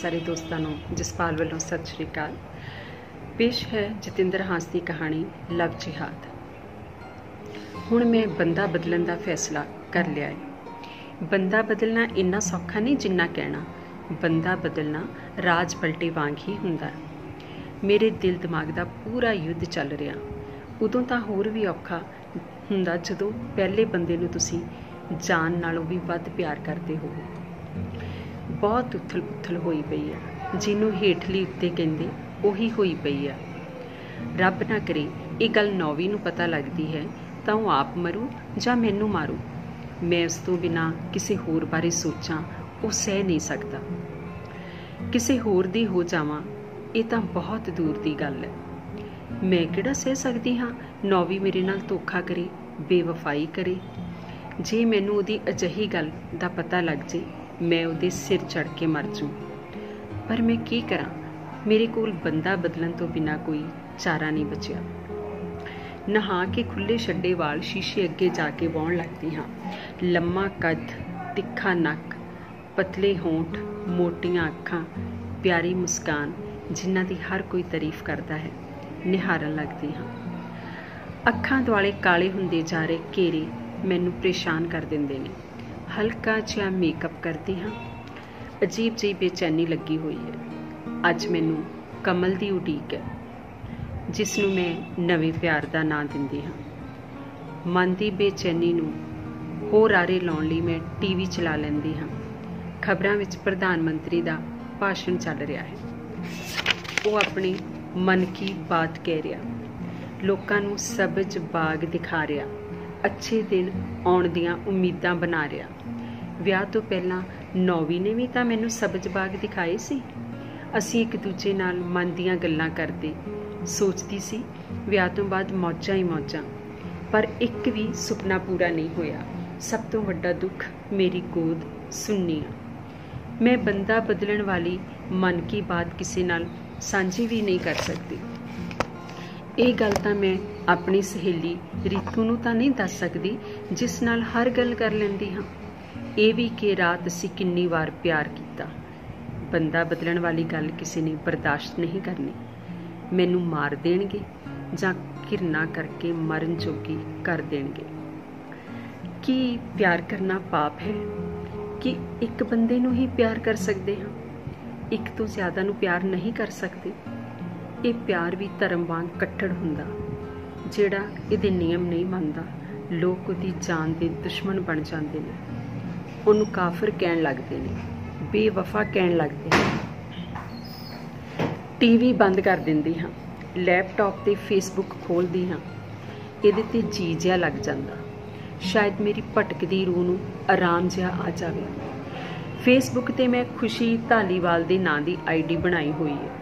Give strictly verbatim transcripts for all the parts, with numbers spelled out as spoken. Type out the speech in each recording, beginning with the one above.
सारे दोस्तों नूं जसपाल वालों सत श्री अकाल। पेश है जतिंदर हांस की कहानी लव जिहाद। हुण मैं बंदा बदलण दा फैसला कर लिया है। बंदा बदलना इन्ना सौखा नहीं जिन्ना कहना। बंदा बदलना राज पलटे वांग ही हुंदा। मेरे दिल दिमाग दा पूरा युद्ध चल रहा। उदों तां होर भी औखा हुंदा जदों पहले बंदे नूं तुसीं जान नालों भी वध प्यार करते हो। बहुत उथल पुथल होई पई है, जिन्हों हेठली उत्ते कहंदे उही होई पई है। रब ना करे ये गल नौवीं नूं पता लगदी है तां वो आप मरू जां मैनू मारू। मैं उस तो बिना किसी होर बारे सोचां वो सह नहीं सकता। किसी होर दी हो जावां ये तां बहुत दूर दी गल है। मैं किहड़ा सह सकदी हाँ नौवीं मेरे नाल धोखा करे, बेवफाई करे। जे मैनू उहदी अजिही गल दा पता लग जे मैं उहदे सिर चढ़ के मर जूँ। पर मैं की करा, मेरे कोल बंदा बदलन तो बिना कोई चारा नहीं बचिया। नहा के खुले छड्डे वाल शीशे अगे जाके वाउण लगदी हाँ। लम्मा कद, तिखा नक, पतले होंठ, मोटियां अखां, प्यारी मुस्कान जिन्हां दी हर कोई तारीफ करता है, निहारन लगदी हाँ। अखां दुआले काले हुंदे जा रहे घेरे मैनू परेशान कर दिंदे ने। हल्का जिहा मेकअप करती हाँ। अजीब जी बेचैनी लगी हुई है। अज मैनू कमल की उड़ीक है, जिसनू मैं नवे प्यार का नां दिंदी हाँ। मन की बेचैनी नू होर आरे लाउण लई मैं टीवी चला लैंदी हाँ। खबरां विच प्रधानमंत्री का भाषण चल रहा है। वो अपनी मन की बात कह रहा, लोकां नू सबज बाग दिखा रहा, अच्छे दिन आउण दियां उम्मीदां बना रहा। विआह तो पहलां नौवीं ने भी तां मैनू सबज बाग दिखाए सी। असीं एक दूजे नाल मन दियां गल्लां करदे, सोचदी सी विआह तो बाद मौजां ही मौजां। पर एक भी सुपना पूरा नहीं होया। सब तो वड्डा दुख मेरी गोद सुन्नी आ। मैं बंदा बदलण वाली मन की बात किसी नाल सांझी भी नहीं कर सकती। ये गल तां मैं अपनी सहेली रीतू नूं तां नहीं दस सकदी, जिस नाल हर गल कर लैंदी हाँ। ये भी कि रात असीं किन्नी वार प्यार कीता। बंदा बदलण वाली गल किसी ने बर्दाश्त नहीं करनी। मैनू मार देणगे जां घिरना करके मरन जोगी कर देणगे। कि प्यार करना पाप है कि एक बंदे नूं ही प्यार कर सकते हाँ, एक तो ज़्यादा नूं प्यार नहीं कर सकते। ये प्यार भी धर्म वांग कट्टड़ हुंदा, जिहड़ा इहदे नियम नहीं मनदा। लोग उहदी जान दे दुश्मन बन जाते हैं, उहनूं काफिर कहण लगदे ने, बेवफा कहण लगदे ने। टीवी बंद कर दिंदी हाँ, लैपटॉप ते फेसबुक खोलदी हाँ। इहदे ते जी जिहा लग जांदा। शायद मेरी भटकदी रूह नूं आराम जिहा आ जावे। फेसबुक ते मैं खुशी धालीवाल दे नां दी आई डी बनाई हुई है।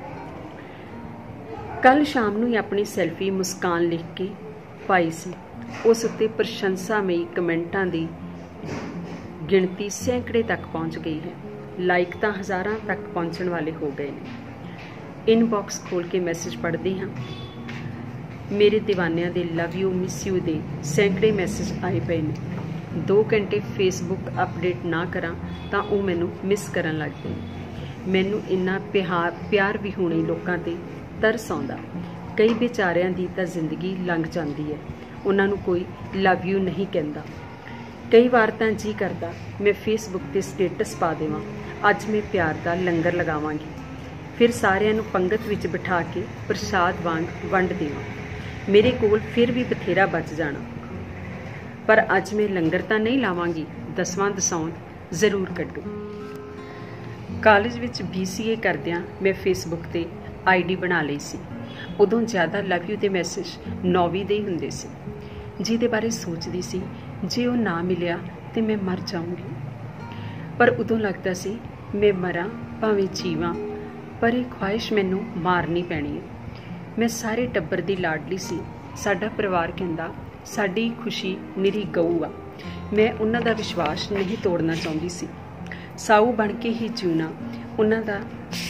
कल शाम नूं ही अपनी सैल्फी मुस्कान लिख के पाई सी। उस उत्ते प्रशंसामई कमेंटां दी गिणती सैकड़े तक पहुँच गई है। लाइक तां हज़ारां तक पहुँचण वाले हो गए ने। इनबॉक्स खोल के मैसेज पढ़दी हाँ। मेरे दीवानियां दे लव यू मिस यू दे सैकड़े मैसेज आए पे ने। दो घंटे फेसबुक अपडेट ना करा तां वो मैनू मिस करन लगदे ने। मैनू इन्ना प्यार प्यार भी होने लोकां ते तरस आउंदा। कई बेचारियां दी तां जिंदगी लंघ जांदी है, उन्हां नूं कोई लव यू नहीं कहंदा। कई बार तां जी करदा मैं फेसबुक ते स्टेटस पा देवां, अज मैं प्यार दा लंगर लगावांगी, फिर सारियां नूं पंगत विच बिठा के प्रसाद वांग वंड देवां। मेरे कोल फिर भी बथेरा बच जाना। पर अज मैं लंगर तां नहीं लावांगी, दसवां दसाउं जरूर कड्डू। कॉलेज विच बी सी ए करदियां मैं फेसबुक ते आई डी बना ली सी। उदों ज़्यादा लव यू दे मैसेज नौवीं दे ही हुंदे सी, जिहदे बारे सोचदी सी जे वो ना मिलिया तो मैं मर जाऊंगी। पर उदों लगता सी मैं मरां भावें जीवां, पर यह ख्वाहिश मैनू मारनी पैनी है। मैं सारे टब्बर दी लाडली सी। साडा परिवार कहंदा साडी खुशी निरी गऊ आ। मैं उन्हां दा विश्वास नहीं तोड़ना चाहुंदी सी। साऊ बन के ही जीना उन्हां दा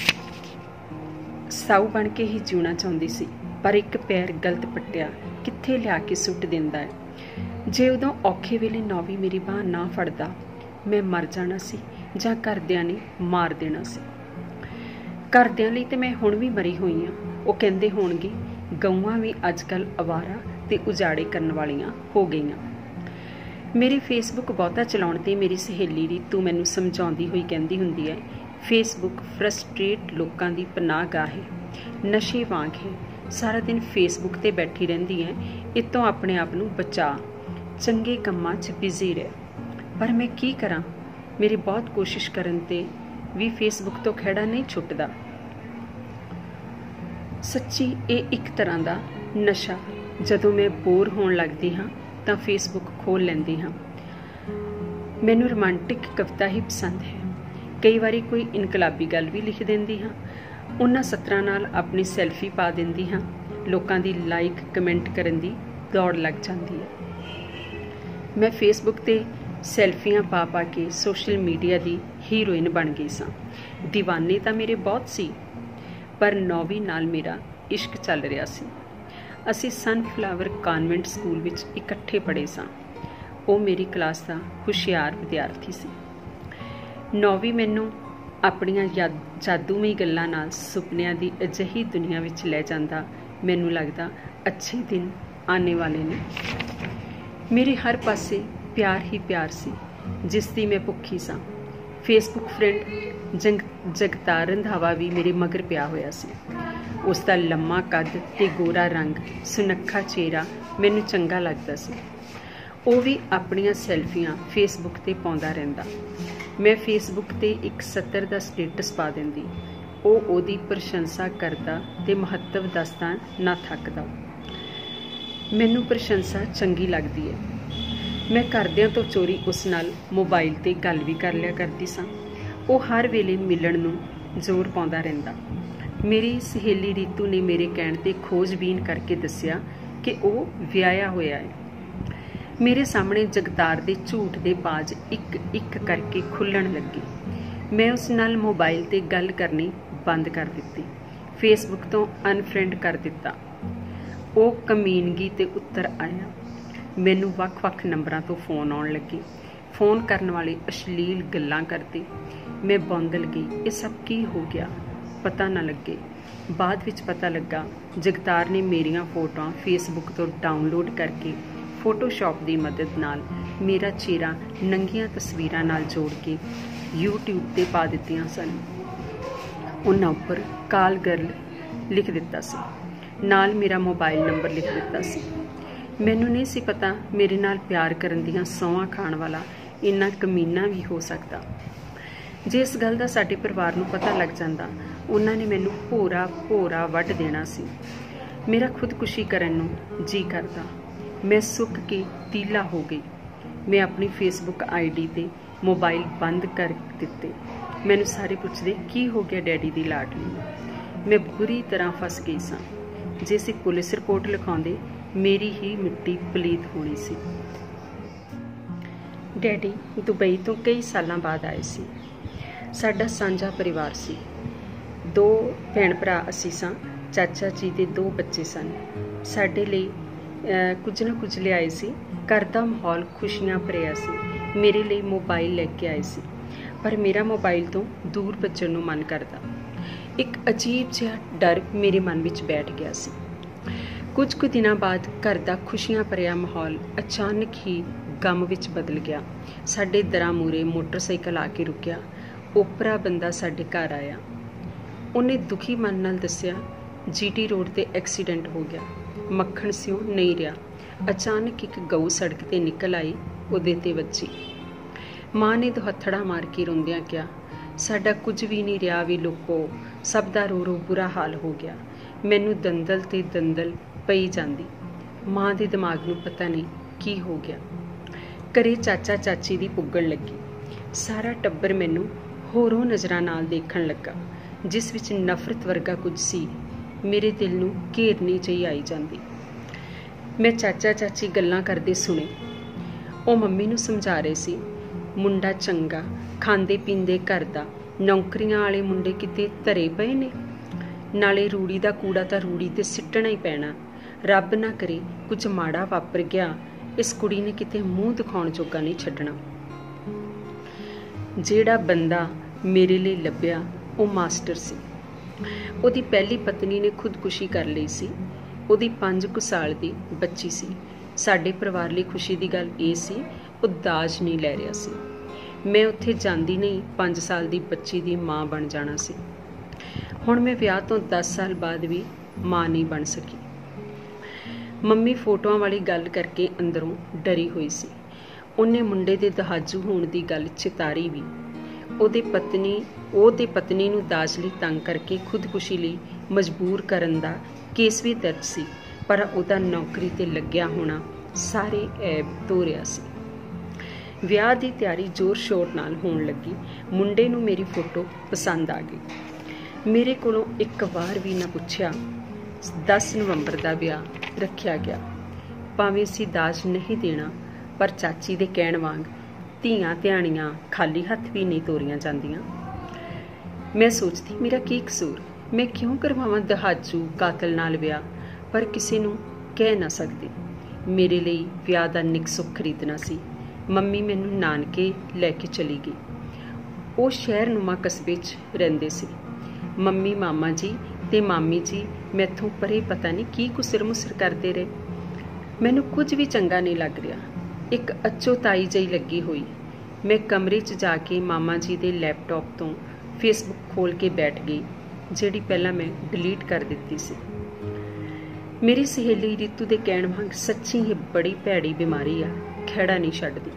साऊ बन के ही जीना चाहुंदी सी। पर एक पैर गलत पट्टिया कित्थे लिया के सुट दिंदा है। जे उदों औखे वेले नौवीं मेरी बांह ना फड़दा मैं मर जाना सी जां घरदियां ने मार देना सी। ਘਰਦਿਆਂ ਲਈ ਤੇ ਮੈਂ ਹੁਣ ਵੀ ਮਰੀ ਹੋਈ ਹਾਂ। ਉਹ ਕਹਿੰਦੇ ਹੋਣਗੇ ਗਊਆਂ ਵੀ ਅੱਜ ਕੱਲ੍ਹ ਅਵਾਰਾ ਤੇ ਉਜਾੜੇ ਕਰਨ ਵਾਲੀਆਂ ਹੋ ਗਈਆਂ। ਮੇਰੀ ਫੇਸਬੁੱਕ ਬਹੁਤਾ ਚਲਾਉਣ ਤੇ ਮੇਰੀ ਸਹੇਲੀ ਰੀਤੂ ਮੈਨੂੰ ਸਮਝਾਉਂਦੀ ਹੋਈ ਕਹਿੰਦੀ ਹੁੰਦੀ ਹੈ, ਫੇਸਬੁੱਕ ਫਰਸਟ੍ਰੇਟ ਲੋਕਾਂ ਦੀ ਪਨਾਹਗਾਹ ਹੈ, ਨਸ਼ੇ ਵਾਂਗ ਹੈ। ਸਾਰਾ ਦਿਨ ਫੇਸਬੁੱਕ ਤੇ ਬੈਠੀ ਰਹਿੰਦੀ ਹੈ, ਇਤੋਂ ਆਪਣੇ ਆਪ ਨੂੰ ਬਚਾ, ਚੰਗੇ ਕੰਮਾਂ 'ਚ ਬਿਜ਼ੀ ਰਹਿ। ਪਰ ਮੈਂ ਕੀ ਕਰਾਂ, ਮੇਰੀ ਬਹੁਤ ਕੋਸ਼ਿਸ਼ ਕਰਨ ਤੇ ਵੀ ਫੇਸਬੁੱਕ ਤੋਂ ਖਹਿੜਾ ਨਹੀਂ ਛੁੱਟਦਾ। ਸੱਚੀ ਇਹ ਇੱਕ ਤਰ੍ਹਾਂ ਦਾ ਨਸ਼ਾ। ਜਦੋਂ ਮੈਂ ਬੋਰ ਹੋਣ ਲੱਗਦੀ ਹਾਂ ਤਾਂ ਫੇਸਬੁੱਕ ਖੋਲ੍ਹ ਲੈਂਦੀ ਹਾਂ। ਮੈਨੂੰ ਰੋਮਾਂਟਿਕ ਕਵਿਤਾ ਹੀ ਪਸੰਦ ਹੈ। ਕਈ ਵਾਰੀ ਕੋਈ ਇਨਕਲਾਬੀ ਗੱਲ ਵੀ ਲਿਖ ਦਿੰਦੀ ਹਾਂ। ਉਹਨਾਂ ਸਤਰਾਂ ਨਾਲ ਆਪਣੀ ਸੈਲਫੀ ਪਾ ਦਿੰਦੀ ਹਾਂ। ਲੋਕਾਂ ਦੀ ਲਾਈਕ ਕਮੈਂਟ ਕਰਨ ਦੀ ਦੌੜ ਲੱਗ ਜਾਂਦੀ ਹੈ। ਮੈਂ ਫੇਸਬੁੱਕ 'ਤੇ ਸੈਲਫੀਆਂ ਪਾ ਪਾ ਕੇ ਸੋਸ਼ਲ ਮੀਡੀਆ ਦੀ ਹੀਰੋਇਨ ਬਣ ਗਈ ਸਾਂ। ਦੀਵਾਨੇ ਤਾਂ ਮੇਰੇ ਬਹੁਤ ਸੀ, ਪਰ ਨੌਵੀਂ ਨਾਲ ਮੇਰਾ ਇਸ਼ਕ ਚੱਲ ਰਿਹਾ ਸੀ। ਅਸੀਂ ਸਨਫਲਾਵਰ ਕਾਨਵੈਂਟ ਸਕੂਲ ਵਿੱਚ ਇਕੱਠੇ ਪੜ੍ਹੇ ਸਾਂ। ਉਹ ਮੇਰੀ ਕਲਾਸ ਦਾ ਹੁਸ਼ਿਆਰ ਵਿਦਿਆਰਥੀ ਸੀ। ਨੌਵੀਂ ਮੈਨੂੰ ਆਪਣੀਆਂ ਯਾਦ ਜਾਦੂਮਈ ਗੱਲਾਂ ਨਾਲ ਸੁਪਨਿਆਂ ਦੀ ਅਜਿਹੀ ਦੁਨੀਆ ਵਿੱਚ ਲੈ ਜਾਂਦਾ। ਮੈਨੂੰ ਲੱਗਦਾ ਅੱਛੇ ਦਿਨ ਆਉਣੇ ਵਾਲੇ ਨੇ। ਮੇਰੇ ਹਰ ਪਾਸੇ ਪਿਆਰ ਹੀ ਪਿਆਰ ਸੀ, ਜਿਸ ਦੀ ਮੈਂ ਭੁੱਖੀ ਸਾਂ। ਫੇਸਬੁੱਕ ਫਰੈਂਡ ਜੰਗ ਜਗਤਾਰ ਰੰਧਾਵਾ ਵੀ ਮੇਰੇ ਮਗਰ ਪਿਆ ਹੋਇਆ ਸੀ। ਉਸ ਦਾ ਲੰਮਾ ਕੱਦ ਤੇ ਗੋਰਾ ਰੰਗ, ਸੁਨੱਖਾ ਚਿਹਰਾ ਮੈਨੂੰ ਚੰਗਾ ਲੱਗਦਾ ਸੀ। ਉਹ ਵੀ ਆਪਣੀਆਂ ਸੈਲਫੀਆਂ ਫੇਸਬੁੱਕ 'ਤੇ ਪਾਉਂਦਾ ਰਹਿੰਦਾ। ਮੈਂ ਫੇਸਬੁੱਕ 'ਤੇ ਇੱਕ ਸਤਰ ਦਾ ਸਟੇਟਸ ਪਾ ਦਿੰਦੀ। ਉਹ ਉਹਦੀ ਪ੍ਰਸ਼ੰਸਾ ਕਰਦਾ ਤੇ ਮਹੱਤਵ ਦੱਸਦਾ ਨਾ ਥੱਕਦਾ। ਮੈਨੂੰ ਪ੍ਰਸ਼ੰਸਾ ਚੰਗੀ ਲੱਗਦੀ ਹੈ। ਮੈਂ ਘਰਦਿਆਂ ਤੋਂ ਚੋਰੀ ਉਸ ਨਾਲ ਮੋਬਾਈਲ 'ਤੇ ਗੱਲ ਵੀ ਕਰ ਲਿਆ ਕਰਦੀ ਸਾਂ। ਉਹ ਹਰ ਵੇਲੇ ਮਿਲਣ ਨੂੰ ਜ਼ੋਰ ਪਾਉਂਦਾ ਰਹਿੰਦਾ। ਮੇਰੀ ਸਹੇਲੀ ਰੀਤੂ ਨੇ ਮੇਰੇ ਕਹਿਣ 'ਤੇ ਖੋਜਬੀਨ ਕਰਕੇ ਦੱਸਿਆ ਕਿ ਉਹ ਵਿਆਹਿਆ ਹੋਇਆ ਹੈ। ਮੇਰੇ ਸਾਹਮਣੇ ਜਗਤਾਰ ਦੇ ਝੂਠ ਦੇ ਬਾਜ਼ ਇੱਕ ਇੱਕ ਕਰਕੇ ਖੁੱਲ੍ਹਣ ਲੱਗੇ। ਮੈਂ ਉਸ ਨਾਲ ਮੋਬਾਈਲ 'ਤੇ ਗੱਲ ਕਰਨੀ ਬੰਦ ਕਰ ਦਿੱਤੀ, ਫੇਸਬੁੱਕ ਤੋਂ ਅਨਫਰੈਂਡ ਕਰ ਦਿੱਤਾ। ਉਹ ਕਮੀਨਗੀ 'ਤੇ ਉੱਤਰ ਆਇਆ। ਮੈਨੂੰ ਵੱਖ-ਵੱਖ ਨੰਬਰਾਂ ਤੋਂ ਫੋਨ ਆਉਣ ਲੱਗੇ। ਫੋਨ ਕਰਨ ਵਾਲੇ ਅਸ਼ਲੀਲ ਗੱਲਾਂ ਕਰਦੇ। ਮੈਂ ਬੌਂਦਲ ਗਈ। ਇਹ ਸਭ ਕੀ ਹੋ ਗਿਆ, ਪਤਾ ਨਾ ਲੱਗੇ। ਬਾਅਦ ਵਿੱਚ ਪਤਾ ਲੱਗਾ ਜਗਤਾਰ ਨੇ ਮੇਰੀਆਂ ਫੋਟੋਆਂ ਫੇਸਬੁੱਕ ਤੋਂ ਡਾਊਨਲੋਡ ਕਰਕੇ ਫੋਟੋਸ਼ਾਪ ਦੀ ਮਦਦ ਨਾਲ ਮੇਰਾ ਚਿਹਰਾ ਨੰਗੀਆਂ ਤਸਵੀਰਾਂ ਨਾਲ ਜੋੜ ਕੇ ਯੂਟਿਊਬ 'ਤੇ ਪਾ ਦਿੱਤੀਆਂ ਸਨ। ਉਹਨਾਂ ਉੱਪਰ ਕਾਲ ਗਰਲ ਲਿਖ ਦਿੱਤਾ ਸੀ, ਨਾਲ ਮੇਰਾ ਮੋਬਾਈਲ ਨੰਬਰ ਲਿਖ ਦਿੱਤਾ ਸੀ। ਮੈਨੂੰ ਨਹੀਂ ਸੀ ਪਤਾ ਮੇਰੇ ਨਾਲ ਪਿਆਰ ਕਰਨ ਦੀਆਂ ਸਹੁੰਆਂ ਖਾਣ ਵਾਲਾ ਇੰਨਾ ਕਮੀਨਾ ਵੀ ਹੋ ਸਕਦਾ। ਜੇ ਇਸ ਗੱਲ ਦਾ ਸਾਡੇ ਪਰਿਵਾਰ ਨੂੰ ਪਤਾ ਲੱਗ ਜਾਂਦਾ, ਉਹਨਾਂ ਨੇ ਮੈਨੂੰ ਭੋਰਾ ਭੋਰਾ ਵੱਢ ਦੇਣਾ ਸੀ। ਮੇਰਾ ਖੁਦਕੁਸ਼ੀ ਕਰਨ ਨੂੰ ਜੀ ਕਰਦਾ। ਮੈਂ ਸੁੱਕ ਕੇ ਤੀਲਾ ਹੋ ਗਈ। ਮੈਂ ਆਪਣੀ ਫੇਸਬੁੱਕ ਆਈ ਡੀ 'ਤੇ ਮੋਬਾਈਲ ਬੰਦ ਕਰ ਦਿੱਤੇ। ਮੈਨੂੰ ਸਾਰੇ ਪੁੱਛਦੇ, ਕੀ ਹੋ ਗਿਆ ਡੈਡੀ ਦੀ ਲਾਡਲੀ ਨੂੰ। ਮੈਂ ਬੁਰੀ ਤਰ੍ਹਾਂ ਫਸ ਗਈ ਸਾਂ। ਜੇ ਅਸੀਂ ਪੁਲਿਸ ਰਿਪੋਰਟ ਲਿਖਾਉਂਦੇ, ਮੇਰੀ ਹੀ ਮਿੱਟੀ ਪਲੀਤ ਹੋਣੀ ਸੀ। ਡੈਡੀ ਦੁਬਈ ਤੋਂ ਕਈ ਸਾਲਾਂ ਬਾਅਦ ਆਏ ਸੀ। ਸਾਡਾ ਸਾਂਝਾ ਪਰਿਵਾਰ ਸੀ। ਦੋ ਭੈਣ ਭਰਾ ਅਸੀਂ ਸਾਂ। ਚਾਚਾ ਜੀ ਦੇ ਦੋ ਬੱਚੇ ਸਨ। ਸਾਡੇ ਲਈ ਕੁਝ ਨਾ ਕੁਝ ਲਿਆਏ ਸੀ। ਘਰ ਦਾ ਮਾਹੌਲ ਖੁਸ਼ੀਆਂ ਭਰਿਆ ਸੀ। ਮੇਰੇ ਲਈ ਮੋਬਾਈਲ ਲੈ ਕੇ ਆਏ ਸੀ, ਪਰ ਮੇਰਾ ਮੋਬਾਈਲ ਤੋਂ ਦੂਰ ਭੱਜਣ ਨੂੰ ਮਨ ਕਰਦਾ। ਇੱਕ ਅਜੀਬ ਜਿਹਾ ਡਰ ਮੇਰੇ ਮਨ ਵਿੱਚ ਬੈਠ ਗਿਆ ਸੀ। ਕੁਝ ਕੁ ਦਿਨਾਂ ਬਾਅਦ ਘਰ ਦਾ ਖੁਸ਼ੀਆਂ ਭਰਿਆ ਮਾਹੌਲ ਅਚਾਨਕ ਹੀ ਗਮ ਵਿੱਚ ਬਦਲ ਗਿਆ। ਸਾਡੇ ਦਰਾਂ ਮੂਹਰੇ ਮੋਟਰਸਾਈਕਲ ਆ ਕੇ ਰੁਕਿਆ। ਓਪਰਾ ਬੰਦਾ ਸਾਡੇ ਘਰ ਆਇਆ। ਉਹਨੇ ਦੁਖੀ ਮਨ ਨਾਲ ਦੱਸਿਆ, ਜੀਟੀ ਰੋਡ 'ਤੇ ਐਕਸੀਡੈਂਟ ਹੋ ਗਿਆ। ਮੱਖਣ ਸਿਉ ਨਹੀਂ ਰਿਹਾ। ਅਚਾਨਕ ਇੱਕ ਗਊ ਸੜਕ 'ਤੇ ਨਿਕਲ ਆਈ, ਉਹਦੇ 'ਤੇ ਵੱਜੀ। ਮਾਂ ਨੇ ਦੁਹੱਥੜਾ ਮਾਰ ਕੇ ਰੋਂਦਿਆਂ ਕਿਹਾ, ਸਾਡਾ ਕੁਝ ਵੀ ਨਹੀਂ ਰਿਹਾ ਵੀ ਲੋਕੋ, ਸਭ ਦਾ ਰੋ ਰੋ ਬੁਰਾ ਹਾਲ ਹੋ ਗਿਆ। ਮੈਨੂੰ ਦੰਦਲ ਤੇ ਦੰਦਲ ਪਈ ਜਾਂਦੀ। ਮਾਂ ਦੇ ਦਿਮਾਗ ਨੂੰ ਪਤਾ ਨਹੀਂ ਕੀ ਹੋ ਗਿਆ। ਘਰੇ ਚਾਚਾ ਚਾਚੀ ਦੀ ਪੁੱਗਣ ਲੱਗੀ। ਸਾਰਾ ਟੱਬਰ ਮੈਨੂੰ ਹੋਰੋਂ ਨਜ਼ਰਾਂ ਨਾਲ ਦੇਖਣ ਲੱਗਾ, ਜਿਸ ਵਿੱਚ ਨਫ਼ਰਤ ਵਰਗਾ ਕੁਝ ਸੀ। ਮੇਰੇ ਦਿਲ ਨੂੰ ਘੇਰਨੀ ਜਿਹੀ ਆਈ ਜਾਂਦੀ। ਮੈਂ ਚਾਚਾ ਚਾਚੀ ਗੱਲਾਂ ਕਰਦੇ ਸੁਣੇ। ਉਹ ਮੰਮੀ ਨੂੰ ਸਮਝਾ ਰਹੇ ਸੀ, ਮੁੰਡਾ ਚੰਗਾ, ਖਾਂਦੇ ਪੀਂਦੇ ਘਰ ਦਾ, ਨੌਕਰੀਆਂ ਵਾਲੇ ਮੁੰਡੇ ਕਿਤੇ ਧਰੇ ਪਏ ਨੇ। ਨਾਲੇ ਰੂੜੀ ਦਾ ਕੂੜਾ ਤਾਂ ਰੂੜੀ 'ਤੇ ਸਿੱਟਣਾ ਹੀ ਪੈਣਾ। ਰੱਬ ਨਾ ਕਰੇ ਕੁਝ ਮਾੜਾ ਵਾਪਰ ਗਿਆ, ਇਸ ਕੁੜੀ ਨੇ ਕਿਤੇ ਮੂੰਹ ਦਿਖਾਉਣ ਜੋਗਾ ਨਹੀਂ ਛੱਡਣਾ। ਜਿਹੜਾ ਬੰਦਾ ਮੇਰੇ ਲਈ ਲੱਭਿਆ ਉਹ ਮਾਸਟਰ ਸੀ। ਉਹਦੀ ਪਹਿਲੀ ਪਤਨੀ ਨੇ ਖੁਦਕੁਸ਼ੀ ਕਰ ਲਈ ਸੀ। ਉਹਦੀ ਪੰਜ ਕੁ ਸਾਲ ਦੀ ਬੱਚੀ ਸੀ। ਸਾਡੇ ਪਰਿਵਾਰ ਲਈ ਖੁਸ਼ੀ ਦੀ ਗੱਲ ਇਹ ਸੀ, ਉਹ ਦਾਜ ਨਹੀਂ ਲੈ ਰਿਹਾ ਸੀ। ਮੈਂ ਉੱਥੇ ਜਾਂਦੀ ਨਹੀਂ ਪੰਜ ਸਾਲ ਦੀ ਬੱਚੀ ਦੀ ਮਾਂ ਬਣ ਜਾਣਾ ਸੀ। ਹੁਣ ਮੈਂ ਵਿਆਹ ਤੋਂ ਦਸ ਸਾਲ ਬਾਅਦ ਵੀ ਮਾਂ ਨਹੀਂ ਬਣ ਸਕੀ। ਮੰਮੀ ਫੋਟੋਆਂ ਵਾਲੀ ਗੱਲ ਕਰਕੇ ਅੰਦਰੋਂ ਡਰੀ ਹੋਈ ਸੀ। ਉਹਨੇ ਮੁੰਡੇ ਦੇ ਦਹਾਜੂ ਹੋਣ ਦੀ ਗੱਲ ਚਿਤਾਰੀ ਵੀ। ਉਹਦੇ ਪਤਨੀ ਉਹਦੇ ਪਤਨੀ ਨੂੰ ਦਾਜ ਲਈ ਤੰਗ ਕਰਕੇ ਖੁਦਕੁਸ਼ੀ ਲਈ ਮਜਬੂਰ ਕਰਨ ਦਾ ਕੇਸ ਵੀ ਦਰਜ ਸੀ, ਪਰ ਉਹਦਾ ਨੌਕਰੀ 'ਤੇ ਲੱਗਿਆ ਹੋਣਾ ਸਾਰੇ ਐਬ ਧੋ ਰਿਹਾ ਸੀ। ਵਿਆਹ ਦੀ ਤਿਆਰੀ ਜ਼ੋਰ ਸ਼ੋਰ ਨਾਲ ਹੋਣ ਲੱਗੀ। ਮੁੰਡੇ ਨੂੰ ਮੇਰੀ ਫੋਟੋ ਪਸੰਦ ਆ ਗਈ। ਮੇਰੇ ਕੋਲੋਂ ਇੱਕ ਵਾਰ ਵੀ ਨਾ ਪੁੱਛਿਆ। ਦਸ ਨਵੰਬਰ ਦਾ ਵਿਆਹ ਰੱਖਿਆ ਗਿਆ। ਭਾਵੇਂ ਅਸੀਂ ਦਾਜ ਨਹੀਂ ਦੇਣਾ, ਪਰ ਚਾਚੀ ਦੇ ਕਹਿਣ ਵਾਂਗ ਧੀਆਂ ਧਿਆਣੀਆਂ ਖਾਲੀ ਹੱਥ ਵੀ ਨਹੀਂ ਤੋਰੀਆਂ ਜਾਂਦੀਆਂ। ਮੈਂ ਸੋਚਦੀ, ਮੇਰਾ ਕੀ ਕਸੂਰ? ਮੈਂ ਕਿਉਂ ਕਰਵਾਵਾਂ ਦਹਾਜੂ ਕਾਤਲ ਨਾਲ ਵਿਆਹ? ਪਰ ਕਿਸੇ ਨੂੰ ਕਹਿ ਨਾ ਸਕਦੀ। ਮੇਰੇ ਲਈ ਵਿਆਹ ਦਾ ਨਿੱਕ ਸੁੱਖ ਖਰੀਦਣਾ ਸੀ। ਮੰਮੀ ਮੈਨੂੰ ਨਾਨਕੇ ਲੈ ਕੇ ਚਲੀ ਗਈ। ਉਹ ਸ਼ਹਿਰਨੁਮਾ ਕਸਬੇ 'ਚ ਰਹਿੰਦੇ ਸੀ। ਮੰਮੀ, ਮਾਮਾ ਜੀ ਤੇ ਮਾਮੀ ਜੀ ਮੈਥੋਂ ਪਰੇ ਪਤਾ ਨਹੀਂ ਕੀ ਕੁਸਰ ਮੁਸਰ ਕਰਦੇ ਰਹੇ। ਮੈਨੂੰ ਕੁਝ ਵੀ ਚੰਗਾ ਨਹੀਂ ਲੱਗ ਰਿਹਾ। ਇੱਕ ਅੱਚੋ ਤਾਈ ਜਿਹੀ ਲੱਗੀ ਹੋਈ। ਮੈਂ ਕਮਰੇ 'ਚ ਜਾ ਕੇ ਮਾਮਾ ਜੀ ਦੇ ਲੈਪਟਾਪ ਤੋਂ ਫੇਸਬੁੱਕ ਖੋਲ੍ਹ ਕੇ ਬੈਠ ਗਈ, ਜਿਹੜੀ ਪਹਿਲਾਂ ਮੈਂ ਡਿਲੀਟ ਕਰ ਦਿੱਤੀ ਸੀ। ਮੇਰੀ ਸਹੇਲੀ ਰੀਤੂ ਦੇ ਕਹਿਣ ਵਾਂਗ ਸੱਚੀ ਇਹ ਬੜੀ ਭੈੜੀ ਬਿਮਾਰੀ ਆ, ਖਹਿੜਾ ਨਹੀਂ ਛੱਡਦੀ।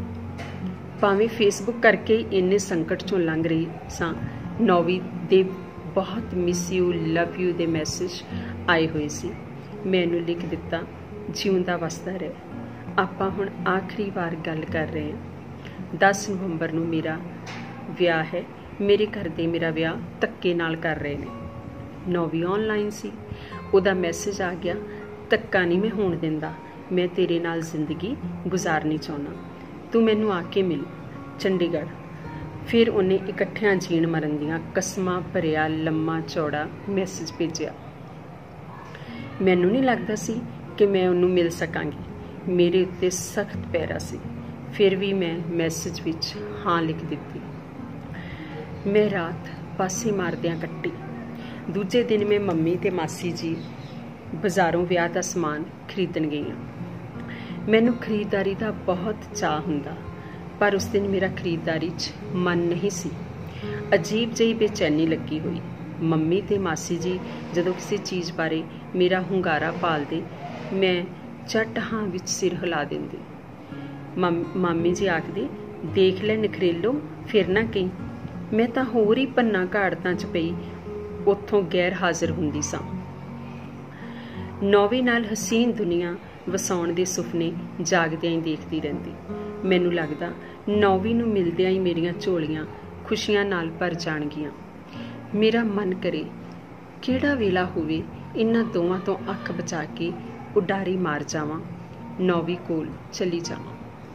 ਭਾਵੇਂ ਫੇਸਬੁੱਕ ਕਰਕੇ ਇੰਨੇ ਸੰਕਟ 'ਚੋਂ ਲੰਘ ਰਹੀ ਸਾਂ, ਨੌਵੀਂ ਦੇ ਬਹੁਤ ਮਿਸ ਯੂ, ਲਵ ਯੂ ਦੇ ਮੈਸੇਜ ਆਏ ਹੋਏ ਸੀ। ਮੈਂ ਇਹਨੂੰ ਲਿਖ ਦਿੱਤਾ, ਜਿਉਂਦਾ ਵਸਦਾ ਰਹੇ। ਆਪਾਂ ਹੁਣ ਆਖਰੀ ਵਾਰ ਗੱਲ ਕਰ ਰਹੇ ਹਾਂ। ਦਸ ਨਵੰਬਰ ਨੂੰ ਮੇਰਾ ਵਿਆਹ ਹੈ। ਮੇਰੇ ਘਰ ਦੇ ਮੇਰਾ ਵਿਆਹ ਧੱਕੇ ਨਾਲ ਕਰ ਰਹੇ ਨੇ। ਨੌਵੀਂ ਆਨਲਾਈਨ ਸੀ। ਉਹਦਾ ਮੈਸੇਜ ਆ ਗਿਆ, ਧੱਕਾ ਨਹੀਂ ਮੈਂ ਹੋਣ ਦਿੰਦਾ। ਮੈਂ ਤੇਰੇ ਨਾਲ ਜ਼ਿੰਦਗੀ ਗੁਜ਼ਾਰਨੀ ਚਾਹੁੰਦਾ। ਤੂੰ ਮੈਨੂੰ ਆ ਕੇ ਮਿਲ ਚੰਡੀਗੜ੍ਹ। ਫਿਰ ਉਹਨੇ ਇਕੱਠਿਆਂ ਜੀਣ ਮਰਨ ਦੀਆਂ ਕਸਮਾਂ ਭਰਿਆ ਲੰਮਾ ਚੌੜਾ ਮੈਸੇਜ ਭੇਜਿਆ। ਮੈਨੂੰ ਨਹੀਂ ਲੱਗਦਾ ਸੀ ਕਿ ਮੈਂ ਉਹਨੂੰ ਮਿਲ ਸਕਾਂਗੀ। ਮੇਰੇ ਉੱਤੇ ਸਖਤ ਪੈਰਾ ਸੀ। ਫਿਰ ਵੀ ਮੈਂ ਮੈਸੇਜ ਵਿੱਚ ਹਾਂ ਲਿਖ ਦਿੱਤੀ। ਮੈਂ ਰਾਤ ਪਾਸੇ ਮਾਰਦਿਆਂ ਕੱਟੀ। ਦੂਜੇ ਦਿਨ ਮੈਂ ਮੰਮੀ ਤੇ ਮਾਸੀ ਜੀ ਬਾਜ਼ਾਰੋਂ ਵਿਆਹ ਦਾ ਸਮਾਨ ਖਰੀਦਣ ਗਈਆਂ। ਮੈਨੂੰ ਖਰੀਦਦਾਰੀ ਦਾ ਬਹੁਤ ਚਾਅ ਹੁੰਦਾ, ਪਰ ਉਸ ਦਿਨ ਮੇਰਾ ਖਰੀਦਦਾਰੀ 'ਚ ਮਨ ਨਹੀਂ ਸੀ। ਅਜੀਬ ਜਿਹੀ ਬੇਚੈਨੀ ਲੱਗੀ ਹੋਈ। ਮੰਮੀ ਤੇ ਮਾਸੀ ਜੀ ਜਦੋਂ ਕਿਸੇ ਚੀਜ਼ ਬਾਰੇ ਮੇਰਾ ਹੁੰਗਾਰਾ ਪਾਲਦੇ, ਮੈਂ ਝੱਟ ਹਾਂ ਵਿੱਚ ਸਿਰ ਹਿਲਾ ਦਿੰਦੀ। ਮਾਮੀ ਜੀ ਆਖਦੇ, ਦੇਖ ਲੈ ਨਖਰੇਲੋ, ਫਿਰ ਨਾ ਕਹੀਂ। ਮੈਂ ਤਾਂ ਹੋਰ ਹੀ ਪੰਨਾ ਘਾੜਤਾਂ 'ਚ ਪਈ ਉੱਥੋਂ ਗੈਰ ਹਾਜ਼ਰ ਹੁੰਦੀ ਸਾਂ। ਨੌਵੀਂ ਨਾਲ ਹਸੀਨ ਦੁਨੀਆ ਵਸਾਉਣ ਦੇ ਸੁਪਨੇ ਜਾਗਦਿਆਂ ਹੀ ਦੇਖਦੀ ਰਹਿੰਦੀ। ਮੈਨੂੰ ਲੱਗਦਾ ਨੌਵੀਂ ਨੂੰ ਮਿਲਦਿਆਂ ਹੀ ਮੇਰੀਆਂ ਝੋਲੀਆਂ ਖੁਸ਼ੀਆਂ ਨਾਲ ਭਰ ਜਾਣਗੀਆਂ। ਮੇਰਾ ਮਨ ਕਰੇ ਕਿਹੜਾ ਵੇਲਾ ਹੋਵੇ, ਇਹਨਾਂ ਦੋਵਾਂ ਤੋਂ ਅੱਖ ਬਚਾ ਕੇ ਉਡਾਰੀ ਮਾਰ ਜਾਵਾਂ, ਨੌਵੀਂ ਕੋਲ ਚਲੀ ਜਾਵਾਂ।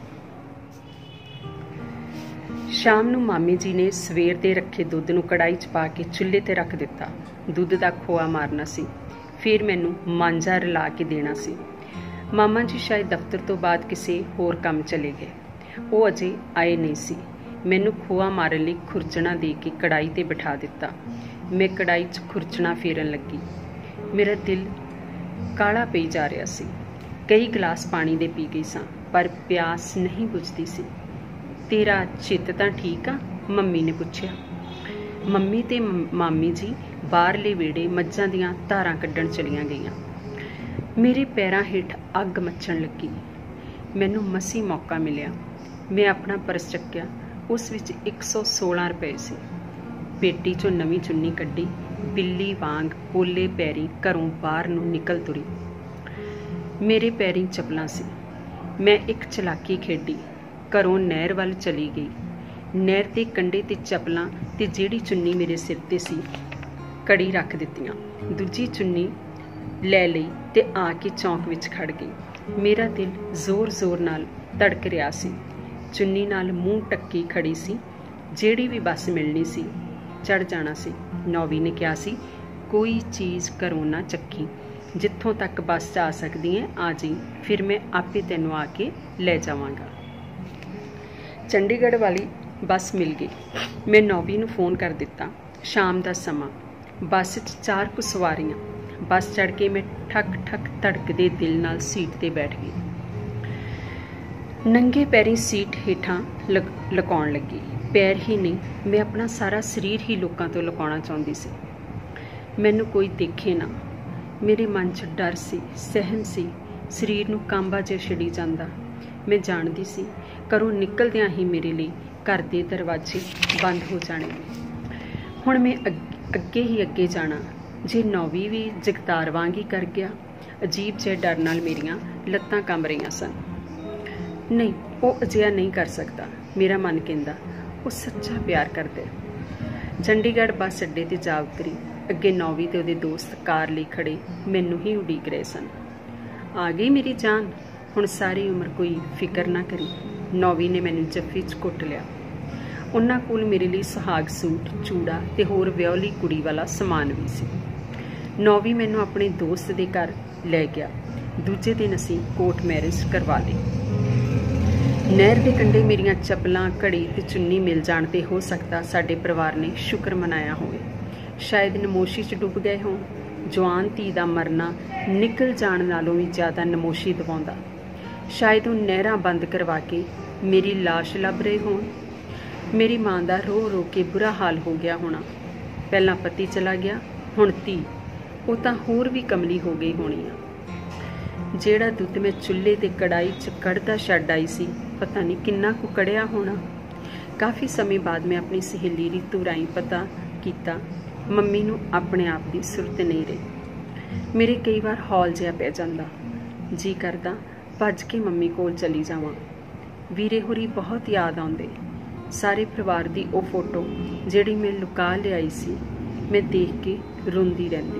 ਸ਼ਾਮ ਨੂੰ ਮਾਮੀ ਜੀ ਨੇ ਸਵੇਰ ਦੇ ਰੱਖੇ ਦੁੱਧ ਨੂੰ ਕੜਾਈ 'ਚ ਪਾ ਕੇ ਚੁੱਲ੍ਹੇ 'ਤੇ ਰੱਖ ਦਿੱਤਾ। ਦੁੱਧ ਦਾ ਖੋਆ ਮਾਰਨਾ ਸੀ, ਫਿਰ ਮੈਨੂੰ ਮਾਂਜਾ ਰਲਾ ਕੇ ਦੇਣਾ ਸੀ। ਮਾਮਾ ਜੀ ਸ਼ਾਇਦ ਦਫ਼ਤਰ ਤੋਂ ਬਾਅਦ ਕਿਸੇ ਹੋਰ ਕੰਮ ਚਲੇ ਗਏ। ਉਹ ਅਜੇ ਆਏ ਨਹੀਂ ਸੀ। ਮੈਨੂੰ ਖੋਆ ਮਾਰਨ ਲਈ ਖੁਰਚਣਾ ਦੇ ਕੇ ਕੜਾਈ 'ਤੇ ਬਿਠਾ ਦਿੱਤਾ। ਮੈਂ ਕੜਾਈ 'ਚ ਖੁਰਚਣਾ ਫੇਰਨ ਲੱਗੀ। ਮੇਰਾ ਦਿਲ ਕਾਲਾ ਪਈ ਜਾ ਰਿਹਾ ਸੀ। ਕਈ ਗਲਾਸ ਪਾਣੀ ਦੇ ਪੀ ਗਈ ਸਾਂ, ਪਰ ਪਿਆਸ ਨਹੀਂ ਬੁਝਦੀ ਸੀ। ਤੇਰਾ ਚਿੱਤ ਤਾਂ ਠੀਕ ਆ? ਮੰਮੀ ਨੇ ਪੁੱਛਿਆ। ਮੰਮੀ ਤੇ ਮਾਮੀ ਜੀ ਬਾਹਰਲੇ ਵਿਹੜੇ ਮੱਝਾਂ ਦੀਆਂ ਧਾਰਾਂ ਕੱਢਣ ਚਲੀਆਂ ਗਈਆਂ। ਮੇਰੇ ਪੈਰਾਂ ਹੇਠ ਅੱਗ ਮੱਚਣ ਲੱਗੀ। ਮੈਨੂੰ ਮਸੀਂ ਮੌਕਾ ਮਿਲਿਆ। ਮੈਂ ਆਪਣਾ ਪਰਸ ਚੱਕਿਆ। ਉਸ ਵਿੱਚ ਇੱਕ ਸੌ ਸੋਲਾਂ ਰੁਪਏ ਸੀ। ਪੇਟੀ 'ਚੋਂ ਨਵੀਂ ਚੁੰਨੀ ਕੱਢੀ। ਬਿੱਲੀ ਵਾਂਗ ਪੋਲੇ ਪੈਰੀਂ ਘਰੋਂ ਬਾਹਰ ਨੂੰ ਨਿਕਲ ਤੁਰੀ। ਮੇਰੇ ਪੈਰੀਂ ਚੱਪਲਾਂ ਸੀ। ਮੈਂ ਇੱਕ ਚਲਾਕੀ ਖੇਡੀ। ਘਰੋਂ ਨਹਿਰ ਵੱਲ ਚਲੀ ਗਈ। ਨਹਿਰ ਦੇ ਕੰਢੇ 'ਤੇ ਚੱਪਲਾਂ ਤੇ ਜਿਹੜੀ ਚੁੰਨੀ ਮੇਰੇ ਸਿਰ 'ਤੇ ਸੀ ਕੜੀ ਰੱਖ ਦਿੱਤੀਆਂ। ਦੂਜੀ ਚੁੰਨੀ ਲੈ ਲਈ ਤੇ ਆ ਕੇ ਚੌਂਕ ਵਿੱਚ ਖੜ ਗਈ। ਮੇਰਾ ਦਿਲ ਜ਼ੋਰ-ਜ਼ੋਰ ਨਾਲ ਧੜਕ ਰਿਹਾ ਸੀ। ਚੁੰਨੀ ਨਾਲ ਮੂੰਹ ਟੱਕੀ ਖੜੀ ਸੀ। ਜਿਹੜੀ ਵੀ ਬੱਸ ਮਿਲਣੀ ਸੀ ਚੜ੍ਹ ਜਾਣਾ ਸੀ। ਨੌਵੀਂ ਨੇ ਕਿਹਾ ਸੀ, ਕੋਈ ਚੀਜ਼ ਘਰੋਂ ਨਾ ਚੱਕੀ, ਜਿੱਥੋਂ ਤੱਕ ਬੱਸ 'ਚ ਆ ਸਕਦੀ ਹੈ ਆ ਜਾਈਂ, ਫਿਰ ਮੈਂ ਆਪੇ ਤੈਨੂੰ ਆ ਕੇ ਲੈ ਜਾਵਾਂਗਾ। ਚੰਡੀਗੜ੍ਹ ਵਾਲੀ ਬੱਸ ਮਿਲ ਗਈ। ਮੈਂ ਨੌਵੀਂ ਨੂੰ ਫੋਨ ਕਰ ਦਿੱਤਾ। ਸ਼ਾਮ ਦਾ ਸਮਾਂ, बस च चार कुछ सवारियां। बस चढ़ के मैं ठक ठक धड़कदे दिल नाल सीट ते बैठ गई। नंगे पैरीं सीट हेठां लुकाउण लगी। पैर ही नहीं, मैं अपना सारा शरीर ही लोकां तो लुकाउणा चाहुंदी सी। मैनूं कोई देखे ना। मेरे मन च डर सी, सहन सी, शरीर नूं कांबा जिहा छिड़ी जांदा। मैं जाणदी सी घरों निकलदियां ही मेरे लिए घर दे दरवाजे बंद हो जाने। हुण मैं अगे ही अगे जाना। जे नौवीं भी जगतार वांग ही कर गया। अजीब जिहे डर नाल मेरियां लत्तां कंब रहीआं सन। नहीं, वो अजिहा नहीं कर सकता। मेरा मन कहंदा वो सच्चा प्यार करदे। चंडीगढ़ बस अड्डे ते जा उतरी। अगे नौवीं ते उहदे दोस्त कार लई खड़े मैनूं ही उडीक रहे सन। आ गई मेरी जान, हुण सारी उम्र कोई फिक्र ना करी। नौवीं ने मैनूं जफ्फी च घुट लिया। उन्हां कोल मेरे लिए सुहाग सूट, चूड़ा ते होर विआहली कुड़ी वाला समान भी सी। नौवीं मैनूं अपने दोस्त दे घर लै गया। दूजे दिन असीं कोर्ट मैरिज करवा लई। नहर के कंढे मेरियां चप्पलां, घड़ी ते चुन्नी मिल जाण ते हो सकता साडे परिवार ने शुक्र मनाया होवे। शायद नमोशी च डुब गए होण। जवान धी दा मरना निकल जाण नालों भी ज़्यादा नमोशी दवाउंदा। शायद वो नहरां बंद करवा के मेरी लाश लभ रहे होण। मेरी मां दा रो रो के बुरा हाल हो गया होना। पहला पति चला गया, हुण धी। वो तां होर भी कमली हो गई होनी आ। जेड़ा दुੱਧ मैं चुल्हे ते कड़ाई च कढ़दा छड्ड आई सी, पता नहीं किन्ना कु कढ़िया होना। काफ़ी समय बाद मैं अपनी सहेली रीतू राई पता किया मम्मी नूं अपने आप की सुरत नहीं रही। मेरे कई बार हौल जिहा पै जांदा। जी करदा भज के मम्मी कोल चली जावां। वीरे होरी बहुत याद आउंदे। सारे परिवार की वो फोटो जिहड़ी मैं लुका लियाई सी, मैं देख के रोंदी रहिंदी।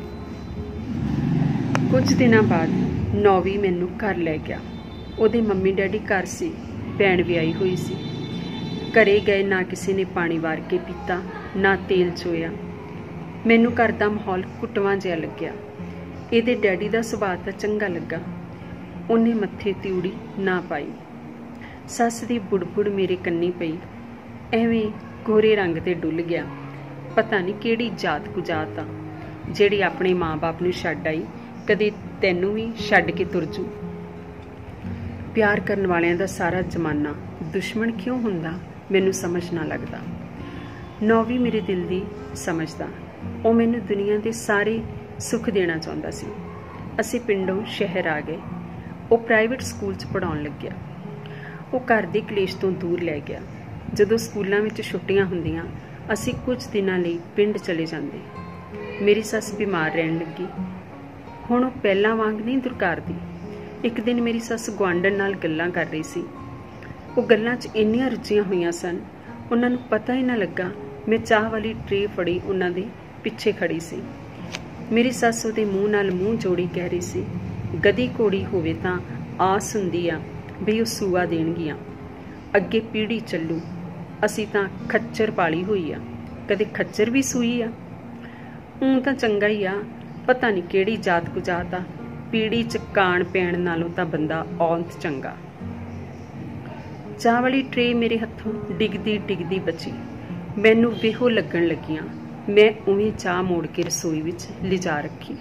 कुछ दिनों बाद नौवीं मैनूं घर लै गया। उहदे मम्मी डैडी घर सी, भैण विआही हुई सी। घरे गए ना किसी ने पानी वार के पीता, ना तेल चोया। मैनूं घर दा माहौल कुटवां जिहा लग्या। इहदे डैडी दा सुभाਅ तां चंगा लगा। उन्हें मत्थे तिउड़ी ना पाई। सस दी बुड़बुड़ मेरे कन्नी पई। एवें गोरे रंग ते डुल गया। पता नहीं किहड़ी जात कुजात आ जिहड़ी अपने माँ बाप नूं छड्ड आई, कदे तैनूं भी छड्ड के तुर जू। प्यार करन वालियां दा सारा जमाना दुश्मन क्यों हुंदा, मैनूं समझ ना लगदा। नौवीं मेरे दिल दी समझदा। वो मैनूं दुनिया दे सारे सुख देना चाहुंदा सी। असीं पिंडों शहर आ गए। वो प्राइवेट स्कूल च पढ़ाउण लग्या। वो घर दे कलेश तो दूर लै गया। जदों स्कूलों में छुट्टियां हुंदियां असीं कुछ दिनां लई पिंड चले जांदे। मेरी सस बीमार रहन लगी। हुण वो पहलां वांग नहीं दुरकारदी। एक दिन मेरी सस गुआंढण नाल गल्लां कर रही सी। वो गल्लां च इन्नियां रुझियां होईयां सन, उन्हां नूं पता ही ना लगा मैं चाह वाली ट्रे फड़ी उन्हां दे पिछे खड़ी सी। मेरी सस उहदे मूँह नाल मूँह जोड़ी कह रही सी, गधी घोड़ी होवे तां आस हुंदी आ भी वो सूआ देणगियां, अगे पीढ़ी चलू। असीं तां खच्चर पाली हुई आ, कदे खच्चर भी सूई आ। ऊं तां चंगा ही आ, पता नहीं किहड़ी जात कुजात आ। पीढ़ी च कान पैण नालों तां बंदा औंत चंगा। चाह वाली ट्रे मेरे हत्थों डिगदी डिगदी बची। मैनूं बेहो लगन लगियां। मैं उवें चाह मोड़ के रसोई विच लिजा रखी।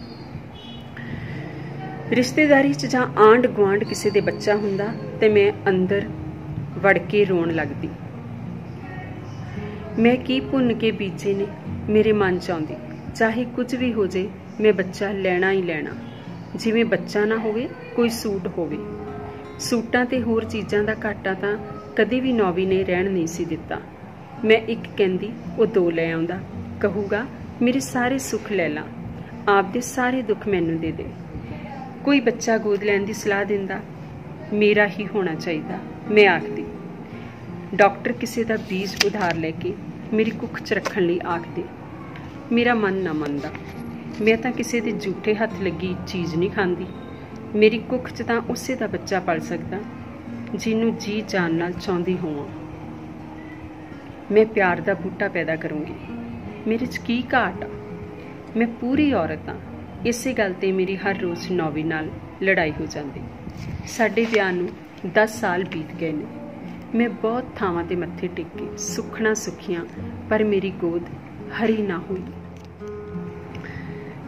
रिश्तेदारी च जां आंढ गुआंढ किसी दे बच्चा हुंदा ते मैं अंदर वड़ के रोण लगदी। मैं की भुन के बीजे ने मेरे मन च आउंदी, चाहे कुछ भी हो जाए मैं बच्चा लैना ही लैना। जिवें बच्चा ना होवे कोई सूट होवे। सूटां ते होर चीज़ां दा घाटा तां कदे भी नौवीं ने रहण नहीं सी दिता। मैं एक कहंदी वो दो लै आउंदा, कहूगा मेरे सारे सुख लै ला, आपदे सारे दुख मैनूं दे दे। कोई बच्चा गोद लैण दी सलाह दिंदा, मेरा ही होना चाहिए। मैं आखदी। डॉक्टर किसी का बीज उधार लैके मेरी कुख च रखण लई आखदे। मेरा मन ना मनदा। मैं तां किसी दे झूठे हथ लगी चीज़ नहीं खांदी। मेरी कुख च तां उसे दा बच्चा पल सकदा जिन्नूं जी जान नाल चाहुंदी होवां। मैं प्यार दा बूटा पैदा करूँगी। मेरे च की घाट आ? मैं पूरी औरत हाँ। इसे गल ते मेरी हर रोज़ नौवीं नाल लड़ाई हो जाती। साडे विआह नूं दस साल बीत गए ने। मैं बहुत थावां ते मत्थे टेके सुखना सुखियां, पर मेरी गोद हरी ना हुई।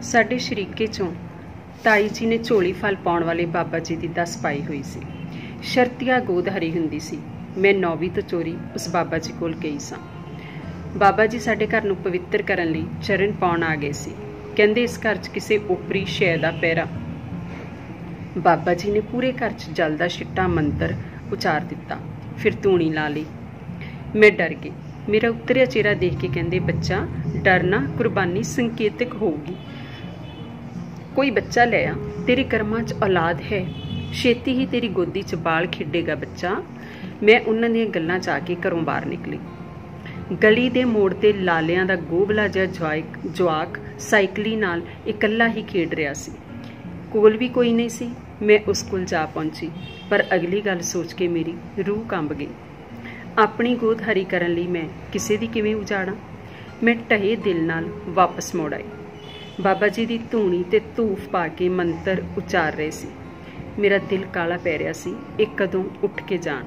ਸਾਡੇ ਸ਼ਰੀਕੇ ਚੋਂ ਤਾਈ ਜੀ ਨੇ ਝੋਲੀ ਫਲ ਪਾਉਣ ਵਾਲੇ ਬਾਬਾ ਜੀ ਦੀ ਦੱਸ ਪਾਈ ਹੋਈ ਸੀ। ਸ਼ਰਤੀਆ ਗੋਦ ਹਰੀ ਹੁੰਦੀ ਸੀ। ਮੈਂ ਨੌਵੀਂ ਤੋਂ ਚੋਰੀ ਉਸ ਬਾਬਾ ਜੀ ਕੋਲ ਗਈ ਸਾਂ। ਬਾਬਾ ਜੀ ਸਾਡੇ ਘਰ ਨੂੰ ਪਵਿੱਤਰ ਕਰਨ ਲਈ ਚਰਨ ਪਾਉਣ ਆ ਗਏ ਸੀ। ਕਹਿੰਦੇ ਇਸ ਘਰ 'ਚ ਕਿਸੇ ਓਪਰੀ ਸ਼ੈ ਦਾ ਪਹਿਰਾ। ਬਾਬਾ ਜੀ ਨੇ ਪੂਰੇ ਘਰ 'ਚ ਜਲ ਦਾ ਛਿੱਟਾ ਮੰਤਰ ਉਚਾਰ ਦਿੱਤਾ, ਫਿਰ ਧੂਣੀ ਲਾ ਲਈ। ਮੈਂ ਡਰ ਗਈ। ਮੇਰਾ ਉਤਰਿਆ ਚਿਹਰਾ ਦੇਖ ਕੇ ਕਹਿੰਦੇ, ਬੱਚਾ ਡਰਨਾ, ਕੁਰਬਾਨੀ ਸੰਕੇਤਕ ਹੋਊਗੀ। ਕੋਈ ਬੱਚਾ ਲੈ ਆ, ਤੇਰੇ ਕਰਮਾਂ 'ਚ ਔਲਾਦ ਹੈ, ਛੇਤੀ ਹੀ ਤੇਰੀ ਗੋਦੀ 'ਚ ਬਾਲ ਖੇਡੇਗਾ ਬੱਚਾ। ਮੈਂ ਉਹਨਾਂ ਦੀਆਂ ਗੱਲਾਂ 'ਚ ਆ ਕੇ ਘਰੋਂ ਬਾਹਰ ਨਿਕਲੀ। ਗਲੀ ਦੇ ਮੋੜ ਤੇ ਲਾਲਿਆਂ ਦਾ ਗੋਬਲਾ ਜਿਹਾ ਜਵਾਕ ਜਵਾਕ ਸਾਈਕਲੀ ਨਾਲ ਇਕੱਲਾ ਹੀ ਖੇਡ ਰਿਹਾ ਸੀ। ਕੋਲ ਵੀ ਕੋਈ ਨਹੀਂ ਸੀ। ਮੈਂ ਉਸ ਕੋਲ ਜਾ ਪਹੁੰਚੀ, ਪਰ ਅਗਲੀ ਗੱਲ ਸੋਚ ਕੇ ਮੇਰੀ ਰੂਹ ਕੰਬ ਗਈ। ਆਪਣੀ ਗੋਦ ਹਰੀ ਕਰਨ ਲਈ ਮੈਂ ਕਿਸੇ ਦੀ ਕਿਵੇਂ ਉਜਾੜਾਂ? ਮੈਂ ਢਹੇ ਦਿਲ ਨਾਲ ਵਾਪਸ ਮੁੜ ਆਈ। ਬਾਬਾ ਜੀ ਦੀ ਧੂਣੀ ਤੇ ਧੂਫ ਪਾ ਕੇ ਮੰਤਰ ਉਚਾਰ ਰਹੇ ਸੀ। ਮੇਰਾ ਦਿਲ ਕਾਲਾ ਪੈ ਰਿਹਾ ਸੀ, ਇਹ ਕਦੋਂ ਉੱਠ ਕੇ ਜਾਣ।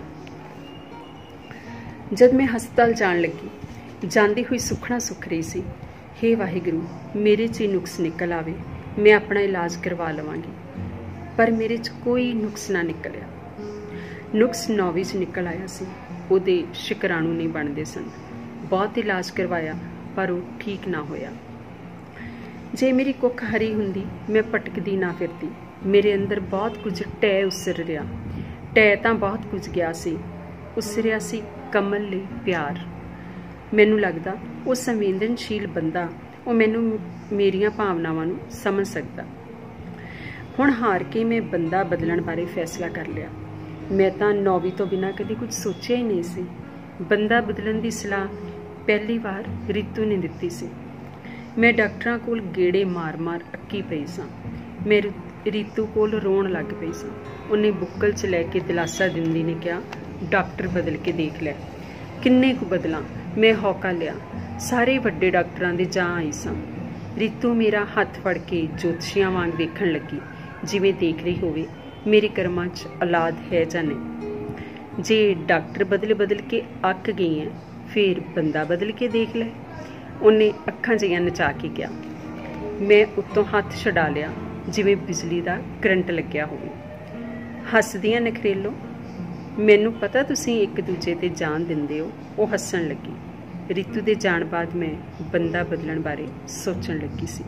ਜਦ ਮੈਂ ਹਸਪਤਾਲ ਜਾਣ ਲੱਗੀ, ਜਾਂਦੀ ਹੋਈ ਸੁਖਣਾ ਸੁਖ ਰਹੀ ਸੀ, ਹੇ ਵਾਹਿਗੁਰੂ, ਮੇਰੇ 'ਚ ਹੀ ਨੁਕਸ ਨਿਕਲ ਆਵੇ, ਮੈਂ ਆਪਣਾ ਇਲਾਜ ਕਰਵਾ ਲਵਾਂਗੀ। ਪਰ ਮੇਰੇ 'ਚ ਕੋਈ ਨੁਕਸ ਨਾ ਨਿਕਲਿਆ। ਨੁਕਸ ਨੌਵੀਂ 'ਚ ਨਿਕਲ ਆਇਆ ਸੀ। ਉਹਦੇ ਸ਼ੁਕਰਾਣੂ ਨਹੀਂ ਬਣਦੇ ਸਨ। ਬਹੁਤ ਇਲਾਜ ਕਰਵਾਇਆ, ਪਰ ਉਹ ਠੀਕ ਨਾ ਹੋਇਆ। ਜੇ ਮੇਰੀ ਕੁੱਖ ਹਰੀ ਹੁੰਦੀ, ਮੈਂ ਭਟਕਦੀ ਨਾ ਫਿਰਦੀ। ਮੇਰੇ ਅੰਦਰ ਬਹੁਤ ਕੁਝ ਟੈ ਉਸਰ ਰਿਹਾ। ਟੈ ਤਾਂ ਬਹੁਤ ਕੁਝ ਗਿਆ ਸੀ, ਉਸਰਿਆ ਸੀ ਕਮਲ ਲਈ ਪਿਆਰ। ਮੈਨੂੰ ਲੱਗਦਾ ਉਹ ਸੰਵੇਦਨਸ਼ੀਲ ਬੰਦਾ, ਉਹ ਮੈਨੂੰ ਮੇਰੀਆਂ ਭਾਵਨਾਵਾਂ ਨੂੰ ਸਮਝ ਸਕਦਾ। ਹੁਣ ਹਾਰ ਕੇ ਮੈਂ ਬੰਦਾ ਬਦਲਣ ਬਾਰੇ ਫੈਸਲਾ ਕਰ ਲਿਆ। ਮੈਂ ਤਾਂ ਨੌਵੀਂ ਤੋਂ ਬਿਨਾਂ ਕਦੇ ਕੁਝ ਸੋਚਿਆ ਹੀ ਨਹੀਂ ਸੀ। ਬੰਦਾ ਬਦਲਣ ਦੀ ਸਲਾਹ ਪਹਿਲੀ ਵਾਰ ਰੀਤੂ ਨੇ ਦਿੱਤੀ ਸੀ। ਮੈਂ ਡਾਕਟਰਾਂ ਕੋਲ ਗੇੜੇ ਮਾਰ-ਮਾਰ ਅੱਕੀ ਪਈ ਸਾਂ। ਮੈਂ ਰੀਤੂ ਕੋਲ ਰੋਣ ਲੱਗ ਪਈ ਸਾਂ। ਉਹਨੇ ਬੁੱਕਲ 'ਚ ਲੈ ਕੇ ਦਿਲਾਸਾ ਦਿੰਦੀ ਨੇ ਕਿਹਾ, ਡਾਕਟਰ ਬਦਲ ਕੇ ਦੇਖ ਲੈ। ਕਿੰਨੇ ਕੁ ਬਦਲਾਂ? ਮੈਂ ਹੌਕਾ ਲਿਆ। ਸਾਰੇ ਵੱਡੇ ਡਾਕਟਰਾਂ ਦੇ ਜਾ ਆਈ ਸਾਂ। ਰੀਤੂ ਮੇਰਾ ਹੱਥ ਫੜ ਕੇ ਜੋਤਸ਼ੀਆਂ ਵਾਂਗ ਦੇਖਣ ਲੱਗੀ, ਜਿਵੇਂ ਦੇਖ ਰਹੀ ਹੋਵੇ ਮੇਰੇ ਕਰਮਾਂ 'ਚ ਔਲਾਦ ਹੈ ਜਾਂ ਨਹੀਂ। ਜੇ ਡਾਕਟਰ ਬਦਲ ਬਦਲ ਕੇ ਅੱਕ ਗਈ ਹੈ, ਫਿਰ ਬੰਦਾ ਬਦਲ ਕੇ ਦੇਖ ਲੈ। ਉਹਨੇ ਅੱਖਾਂ ਜਿਹੀਆਂ ਨਚਾ ਕੇ ਕਿਹਾ। ਮੈਂ ਉੱਤੋਂ ਹੱਥ ਛਡਾ ਲਿਆ, ਜਿਵੇਂ ਬਿਜਲੀ ਦਾ ਕਰੰਟ ਲੱਗਿਆ ਹੋਵੇ। ਹੱਸਦੀਆਂ ਨਖਰੇਲੋ, ਮੈਨੂੰ ਪਤਾ ਤੁਸੀਂ ਇੱਕ ਦੂਜੇ ਤੇ ਜਾਨ ਦਿੰਦੇ ਹੋ। ਉਹ ਹੱਸਣ ਲੱਗੀ। ਰੀਤੂ ਦੇ ਜਾਣ ਬਾਅਦ ਮੈਂ ਬੰਦਾ ਬਦਲਣ ਬਾਰੇ ਸੋਚਣ ਲੱਗੀ ਸੀ।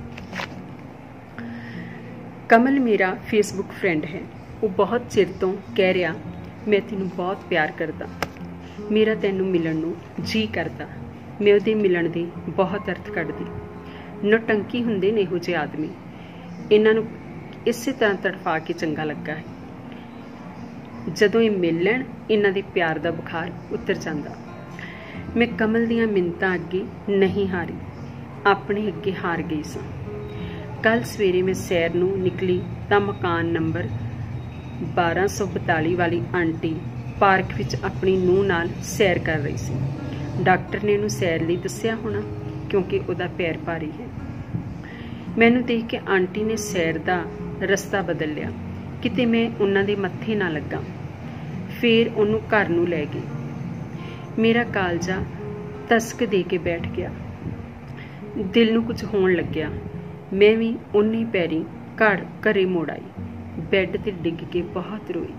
ਕਮਲ ਮੇਰਾ ਫੇਸਬੁੱਕ ਫਰੈਂਡ ਹੈ। ਉਹ ਬਹੁਤ ਚਿਰ ਤੋਂ ਕਹਿ ਰਿਹਾ, ਮੈਂ ਤੈਨੂੰ ਬਹੁਤ ਪਿਆਰ ਕਰਦਾ, ਮੇਰਾ ਤੈਨੂੰ ਮਿਲਣ ਨੂੰ ਜੀਅ ਕਰਦਾ। ਮੈਂ ਉਹਦੇ ਮਿਲਣ ਦੀ ਬਹੁਤ ਅਰਥ ਕੱਢਦੀ। ਨੌਟੰਕੀ ਹੁੰਦੇ ਨੇ ਇਹੋ ਜਿਹੇ ਆਦਮੀ। ਇਹਨਾਂ ਨੂੰ ਇਸੇ ਤਰ੍ਹਾਂ ਤੜਫਾ ਕੇ ਚੰਗਾ ਲੱਗਾ ਹੈ। ਜਦੋਂ ਇਹ ਮਿਲ ਲੈਣ, ਇਹਨਾਂ ਦੇ ਪਿਆਰ ਦਾ ਬੁਖਾਰ ਉਤਰ ਜਾਂਦਾ। ਮੈਂ ਕਮਲ ਦੀਆਂ ਮਿੰਨਤਾਂ ਅੱਗੇ ਨਹੀਂ ਹਾਰੀ, ਆਪਣੇ ਅੱਗੇ ਹਾਰ ਗਈ ਸਾਂ। ਕੱਲ ਸਵੇਰੇ ਮੈਂ ਸੈਰ ਨੂੰ ਨਿਕਲੀ ਤਾਂ ਮਕਾਨ ਨੰਬਰ ਬਾਰਾਂ ਸੌ ਬਤਾਲੀ ਵਾਲੀ ਆਂਟੀ ਪਾਰਕ ਵਿੱਚ ਆਪਣੀ ਨੂੰਹ ਨਾਲ ਸੈਰ ਕਰ ਰਹੀ ਸੀ। ਡਾਕਟਰ ਨੇ ਉਹਨੂੰ ਸੈਰ ਲਈ ਦੱਸਿਆ ਹੋਣਾ, ਕਿਉਂਕਿ ਉਹਦਾ ਪੈਰ ਭਾਰੀ ਹੈ। ਮੈਨੂੰ ਦੇਖ ਕੇ ਆਂਟੀ ਨੇ ਸੈਰ ਦਾ ਰਸਤਾ ਬਦਲ ਲਿਆ, ਕਿਤੇ ਮੈਂ ਉਹਨਾਂ ਦੇ ਮੱਥੇ ਨਾ ਲੱਗਾ। ਫਿਰ ਉਹਨੂੰ ਘਰ ਨੂੰ ਲੈ ਗਈ। ਮੇਰਾ ਕਾਲਜਾ ਤਸਕ ਦੇ ਕੇ ਬੈਠ ਗਿਆ। ਦਿਲ ਨੂੰ ਕੁਝ ਹੋਣ ਲੱਗਿਆ। ਮੈਂ ਵੀ ਉਨੀ ਪੈਰੀ ਘਰ ਘਰੇ ਮੁੜ ਆਈ। ਬੈੱਡ ਤੇ ਡਿੱਗ ਕੇ ਬਹੁਤ ਰੋਈ।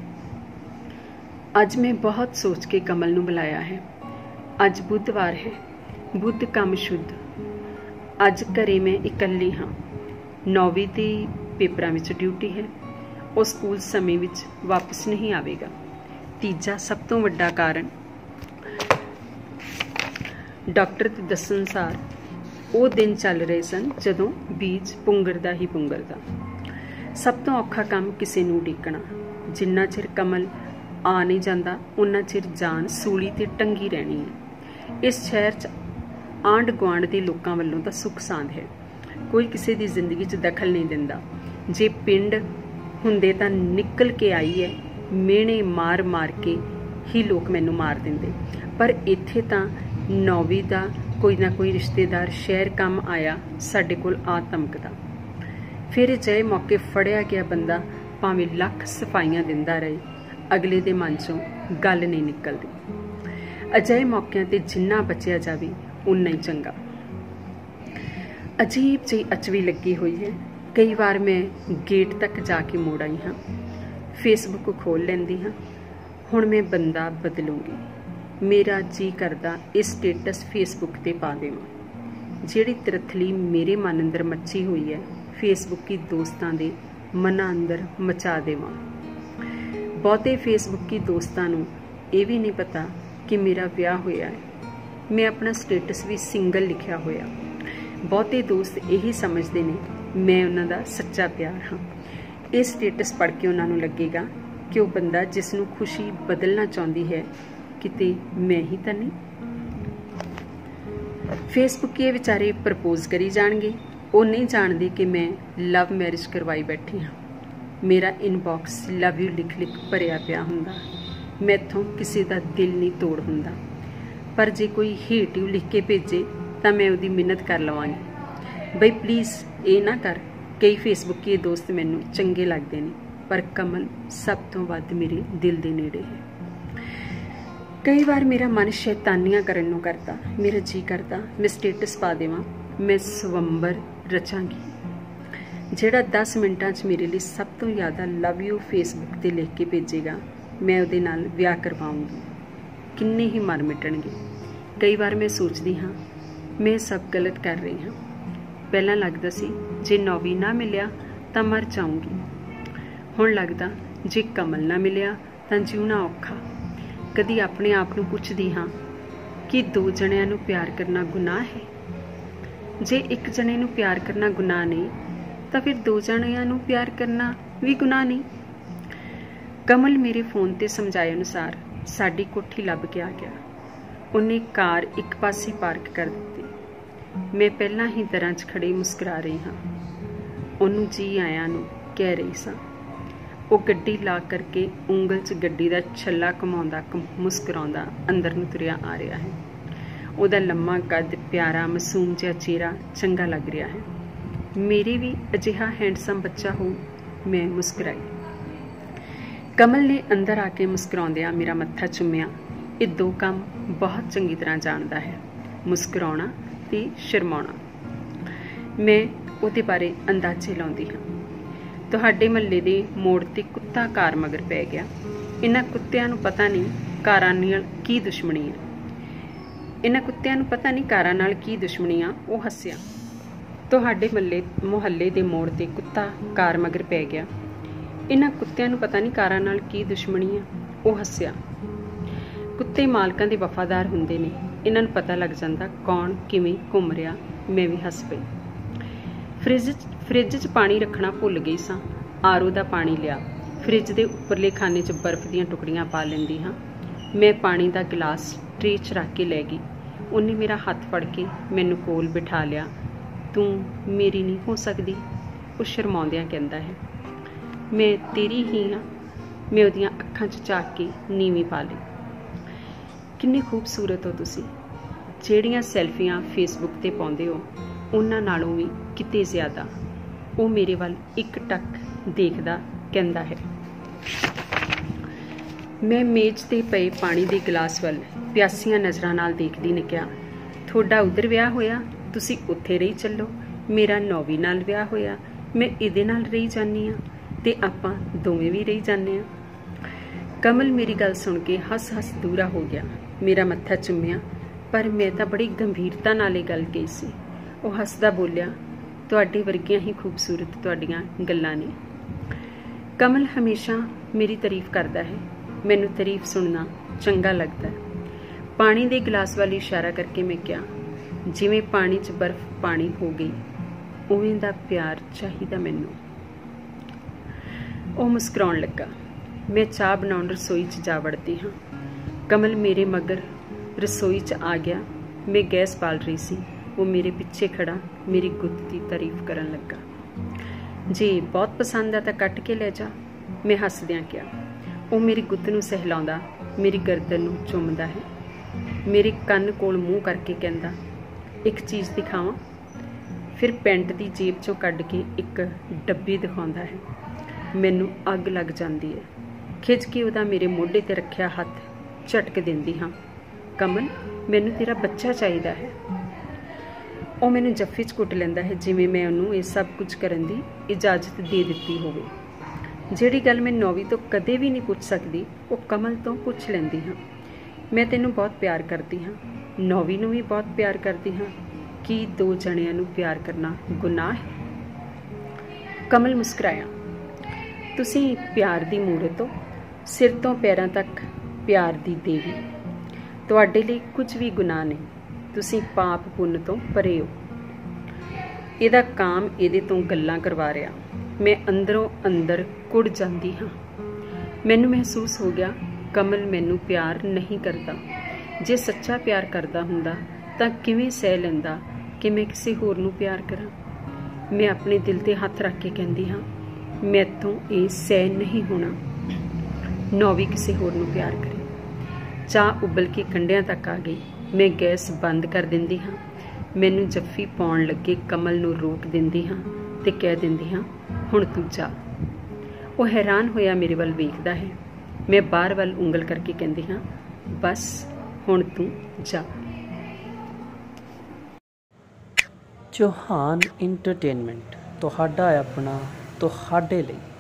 ਅੱਜ ਮੈਂ ਬਹੁਤ ਸੋਚ ਕੇ ਕਮਲ ਨੂੰ ਬੁਲਾਇਆ ਹੈ। ਅੱਜ ਬੁੱਧਵਾਰ ਹੈ, ਬੁੱਧ ਕੰਮ ਸ਼ੁੱਧ। ਅੱਜ ਘਰੇ ਮੈਂ ਇਕੱਲੀ ਹਾਂ। ਨੌਵੀਂ ਦੇ ਪੇਪਰਾਂ ਵਿੱਚ ਡਿਊਟੀ ਹੈ। ਉਹ ਸਕੂਲ ਸਮੇਂ ਵਿੱਚ ਵਾਪਸ ਨਹੀਂ ਆਵੇਗਾ। ਤੀਜਾ ਸਭ ਤੋਂ ਵੱਡਾ ਕਾਰਨ, ਡਾਕਟਰ ਦੇ ਦੱਸਣ ਅਨੁਸਾਰ ਉਹ ਦਿਨ ਚੱਲ ਰਹੇ ਸਨ ਜਦੋਂ ਬੀਜ ਪੁੰਗਰਦਾ ਹੀ ਪੁੰਗਰਦਾ। ਸਭ ਤੋਂ ਔਖਾ ਕੰਮ ਕਿਸੇ ਨੂੰ ਉਡੀਕਣਾ। ਜਿੰਨਾ ਚਿਰ ਕਮਲ ਆ ਨਹੀਂ ਜਾਂਦਾ, ਉਨਾ ਚਿਰ ਜਾਨ ਸੂਲੀ ਤੇ ਟੰਗੀ ਰਹਿਣੀ ਹੈ। ਇਸ ਸ਼ਹਿਰ 'ਚ ਆਂਢ ਗੁਆਂਢ ਦੇ ਲੋਕਾਂ ਵੱਲੋਂ ਤਾਂ ਸੁੱਖ ਸਾਂਦ ਹੈ। ਕੋਈ ਕਿਸੇ ਦੀ ਜ਼ਿੰਦਗੀ 'ਚ ਦਖਲ ਨਹੀਂ ਦਿੰਦਾ। ਜੇ ਪਿੰਡ ਹੁੰਦੇ ਤਾਂ ਨਿਕਲ ਕੇ ਆਈ ਹੈ, ਮਿਹਣੇ ਮਾਰ ਮਾਰ ਕੇ ਹੀ ਲੋਕ ਮੈਨੂੰ ਮਾਰ ਦਿੰਦੇ। ਪਰ ਇੱਥੇ ਤਾਂ ਨੌਵੀਂ ਦਾ ਕੋਈ ਨਾ ਕੋਈ ਰਿਸ਼ਤੇਦਾਰ ਸ਼ਹਿਰ ਕੰਮ ਆਇਆ, ਸਾਡੇ ਕੋਲ ਆ ਧਮਕਦਾ। ਫਿਰ ਅਜਿਹੇ ਮੌਕੇ ਫੜਿਆ ਗਿਆ ਬੰਦਾ ਭਾਵੇਂ ਲੱਖ ਸਫਾਈਆਂ ਦਿੰਦਾ ਰਹੇ, ਅਗਲੇ ਦੇ ਮਨ 'ਚੋਂ ਗੱਲ ਨਹੀਂ ਨਿਕਲਦੀ। ਅਜਿਹੇ ਮੌਕਿਆਂ ਤੇ ਜਿੰਨਾ ਬਚਿਆ ਜਾਵੇ ਉਨਾ ਹੀ ਚੰਗਾ। अजीब जी अचवी लगी हुई है। कई बार मैं गेट तक जाके मुड़ आई हाँ, फेसबुक खोल लेंदी हाँ। हुण मैं बंदा बदलूंगी। मेरा जी करदा इस स्टेटस फेसबुक ते पा देवां। जिहड़ी तिरथली मेरे मन अंदर मची हुई है, फेसबुक की दोस्तां दे मनां अंदर मचा देवां। बहुते फेसबुक की दोस्तां नूं ये भी नहीं पता कि मेरा विआह होया है। मैं अपना स्टेटस भी सिंगल लिखिया होया। बहुते दोस्त यही समझते ने मैं उन्हां दा सच्चा प्यार हाँ। ये स्टेटस पढ़ के उन्हां नूं लगेगा कि वह बंदा जिसनूं खुशी बदलना चाहती है किते मैं ही तो नहीं। फेसबुक के विचारे प्रपोज करी जाणगे। वो नहीं जानते कि मैं लव मैरिज करवाई बैठी हाँ। मेरा इनबॉक्स लव यू लिख लिख भरिया पिया हुंदा। मैथों किसी का दिल नहीं तोड़ हुंदा। पर जे कोई हेट यू लिख के भेजे तो मैं उसकी मिन्नत कर लवांगी, बई प्लीज़ ये ना कर। कई फेसबुक के दोस्त मैनू चंगे लगते हैं, पर कमल सब तो वध मेरे दिल के नेड़े है। कई बार मेरा मन शैतानियां करन नूं करता। मेरा जी करता मैं स्टेटस पा देवां, मैं स्वंबर रचांगी। जिहड़ा दस मिनटां च मेरे लिए सब तो ज़्यादा लव यू फेसबुक ते लिख के भेजेगा, मैं उहदे नाल विआह करवाऊंगी। किन्ने ही मर मिटणगे। कई बार मैं सोचती हाँ मैं सब गलत कर रही हाँ। पहला लगता सी जे नौवी ना मिलिया तो मर जाऊंगी। हुण लगदा जे कमल ना मिलिया तो जीउणा औखा। कदी अपने आप नूं पुछदी हाँ कि दो जणिਆਂ नूं प्यार करना गुनाह है। जे एक जणे नूं प्यार करना गुनाह नहीं तो फिर दो जणिਆਂ नूं प्यार करना भी गुनाह नहीं। कमल मेरे फोन ते समझाए अनुसार साडी कोठी लभ के आ गया। उन्हें कार एक पासे पार्क कर दी। मैं पहला ही दरां च खड़े मुस्कुरा रही हाँ। उन्होंने जी आया नूं कह रही सा। वो गड्डी ला करके उंगल च गड्डी दा छल्ला घुमाउंदा मुस्कुराउंदा अंदर नूं तुरिया आ रहा है। उहदा लम्मा कद प्यारा मासूम जिहा चेहरा चंगा लग रहा है। मेरे भी अजिहा हैंडसम बच्चा हो। मैं मुस्कुराई। कमल ने अंदर आके मुस्कुराउंदिया मेरा मत्था चुम्मिया। ये दो काम बहुत चंगी तरह जानता है, मुस्कुराउणा ते शर्माउणा। मैं उहदे बारे अंदाजे लाउंदी हाँ। तुहाडे महल्ले दे मोड़ ते कुत्ता कार मगर पै गया। इन्हां कुत्तिआं नूं पता नहीं कारां नाल की दुश्मनी है। इन्हां कुत्तिआं नूं पता नहीं कारां नाल की दुश्मनी आ। वो हस्सिया। तुहाडे महल्ले मुहल्ले दे मोड़ ते कुत्ता कार मगर पै गया। इन्हां कुत्तिआं नूं पता नहीं कारां नाल की दुश्मनी है। वो हस्सिया। कुत्ते मालकां दे वफादार हुंदे ने। इन्हां नूं पता लग जांदा कौन किवें घुम रिहा। मैं भी हस पई। फ्रिज फ्रिज च पानी रखना भुल गई सां। आरो दा पानी लिया। फ्रिज दे उपरले खाने च बर्फ दीयां टुकड़ियां पा लैंदी हाँ। मैं पानी दा गिलास ट्रे च रख के लै गई। उन्हें मेरा हथ फड़ के मैनू कोल बिठा लिया। तू मेरी नहीं हो सकदी, वो शर्माउंदियां कहंदा है। मैं तेरी ही हाँ। मैं उहदियां अखां च झाक के नीवीं पा लई। किन्ने खूबसूरत हो तुसी। ਜਿਹੜੀਆਂ ਸੈਲਫੀਆਂ ਫੇਸਬੁੱਕ ਤੇ ਪਾਉਂਦੇ ਹੋ ਉਹਨਾਂ ਨਾਲੋਂ ਵੀ ਕਿਤੇ ਜ਼ਿਆਦਾ ਉਹ ਮੇਰੇ ਵੱਲ ਇੱਕ ਟੱਕ ਦੇਖਦਾ ਕਹਿੰਦਾ ਹੈ। ਮੈਂ ਮੇਜ਼ ਤੇ ਪਏ ਪਾਣੀ ਦੇ ਗਲਾਸ ਵੱਲ ਪਿਆਸੀਆਂ ਨਜ਼ਰਾਂ ਨਾਲ ਦੇਖਦੀ ਨੇ ਕਿਹਾ, ਤੁਹਾਡਾ ਉਧਰ ਵਿਆਹ ਹੋਇਆ, ਤੁਸੀਂ ਉੱਥੇ ਰਹੀ ਚੱਲੋ। ਮੇਰਾ ਨੌਵੀਂ ਨਾਲ ਵਿਆਹ ਹੋਇਆ, ਮੈਂ ਇਹਦੇ ਨਾਲ ਰਹੀ ਜਾਂਦੀ ਹਾਂ ਤੇ ਆਪਾਂ ਦੋਵੇਂ ਵੀ ਰਹੀ ਜਾਂਦੇ ਹਾਂ। कमल मेरी गल सुन के हस हस दूरा हो गया। मेरा मत्था चुम्मिया, पर मैं तो बड़ी गंभीरता नाल गल कही सी। वह हसदा बोलिया, तुहाडे वर्गियां ही खूबसूरत तुहाडियां गल्लां ने। कमल हमेशा मेरी तारीफ करता है। मैनू तारीफ सुनना चंगा लगता है। पानी दे गिलास वाली इशारा करके मैं क्या, जिवें पानी च बर्फ पानी हो गई, उवें दा प्यार चाहिदा मैनू। वो मुस्कुराउण लगा। मैं चाह बनाउण रसोई च जा वड़ती हाँ। कमल मेरे मगर रसोई च आ गया। मैं गैस बाल रही सी। वो मेरे पिछे खड़ा मेरी गुत्त की तारीफ करन लगा। जे बहुत पसंद है तो कट के ले जा, मैं हसदियां क्या। वो मेरी गुत्त नूं सहलाउंदा मेरी गर्दन नूं चुमदा है। मेरे कन्न कोल मूँह करके कहंदा, एक चीज़ दिखावां। फिर पेंट की जेब चों कढ के एक डब्बी दिखाउंदा है। मैनू अग लग जाती है। खिच के उहदा मेरे मोढे ते रखिया हथ झटक देंदी हाँ। कमल, मैनू तेरा बच्चा चाहिदा है। ਉਹ ਮੈਨੂੰ ਜੱਫੀ 'ਚ ਘੁੱਟ ਲੈਂਦਾ ਹੈ ਜਿਵੇਂ ਮੈਂ ਉਹਨੂੰ ਇਹ ਸਭ ਕੁਝ ਕਰਨ ਦੀ ਇਜਾਜ਼ਤ ਦੇ ਦਿੱਤੀ ਹੋਵੇ। ਜਿਹੜੀ ਗੱਲ ਮੈਂ ਨੌਵੀਂ ਤੋਂ ਕਦੇ ਵੀ ਨਹੀਂ ਪੁੱਛ ਸਕਦੀ ਉਹ ਕਮਲ ਤੋਂ ਪੁੱਛ ਲੈਂਦੀ ਹਾਂ। ਮੈਂ ਤੈਨੂੰ ਬਹੁਤ ਪਿਆਰ ਕਰਦੀ ਹਾਂ, ਨੌਵੀਂ ਨੂੰ ਵੀ ਬਹੁਤ ਪਿਆਰ ਕਰਦੀ ਹਾਂ। ਕੀ ਦੋ ਜਣਿਆਂ ਨੂੰ ਪਿਆਰ ਕਰਨਾ ਗੁਨਾਹ ਹੈ? ਕਮਲ ਮੁਸਕਰਾਇਆ। ਤੁਸੀਂ ਪਿਆਰ ਦੀ ਮੂਰਤ ਹੋ, ਸਿਰ ਤੋਂ ਪੈਰਾਂ ਤੱਕ ਪਿਆਰ ਦੀ ਦੇਵੀ। ਤੁਹਾਡੇ ਲਈ ਕੁਝ ਵੀ ਗੁਨਾਹ ਨਹੀਂ, ਤੁਸੀਂ ਪਾਪ ਪੁੰਨ ਤੋਂ ਪਰੇ ਹੋ। ਇਹਦਾ ਕਾਮ ਇਹਦੇ ਤੋਂ ਗੱਲਾਂ ਕਰਵਾ ਰਿਹਾ। ਮੈਂ ਅੰਦਰੋਂ ਅੰਦਰ ਕੁੜ ਜਾਂਦੀ ਹਾਂ। ਮੈਨੂੰ ਮਹਿਸੂਸ ਹੋ ਗਿਆ ਕਮਲ ਮੈਨੂੰ ਪਿਆਰ ਨਹੀਂ ਕਰਦਾ। ਜੇ ਸੱਚਾ ਪਿਆਰ ਕਰਦਾ ਹੁੰਦਾ ਤਾਂ ਕਿਵੇਂ ਸਹਿ ਲੈਂਦਾ ਕਿ ਮੈਂ ਕਿਸੇ ਹੋਰ ਨੂੰ ਪਿਆਰ ਕਰਾਂ। ਮੈਂ ਆਪਣੇ ਦਿਲ 'ਤੇ ਹੱਥ ਰੱਖ ਕੇ ਕਹਿੰਦੀ ਹਾਂ ਮੈਥੋਂ ਇਹ ਸਹਿ ਨਹੀਂ ਹੋਣਾ। ਨੌਵੀਂ ਕਿਸੇ ਹੋਰ ਨੂੰ ਪਿਆਰ ਕਰੇ। ਚਾਹ ਉਬਲ ਕੇ ਕੰਢਿਆਂ ਤੱਕ ਆ ਗਈ। ਮੈਂ ਗੈਸ ਬੰਦ ਕਰ ਦਿੰਦੀ ਹਾਂ। ਮੈਨੂੰ ਜੱਫੀ ਪਾਉਣ ਲੱਗੇ ਕਮਲ ਨੂੰ ਰੋਕ ਦਿੰਦੀ ਹਾਂ ਤੇ ਕਹਿ ਦਿੰਦੀ ਹਾਂ ਹੁਣ ਤੂੰ ਜਾ। ਉਹ ਹੈਰਾਨ ਹੋਇਆ ਮੇਰੇ ਵੱਲ ਵੇਖਦਾ ਹੈ। ਮੈਂ ਬਾਹਰ ਵੱਲ ਉਂਗਲ ਕਰਕੇ ਕਹਿੰਦੀ ਹਾਂ ਬਸ ਹੁਣ ਤੂੰ ਜਾ। ਚੌਹਾਨ ਇੰਟਰਟੇਨਮੈਂਟ ਤੁਹਾਡਾ ਆਪਣਾ ਤੁਹਾਡੇ ਲਈ।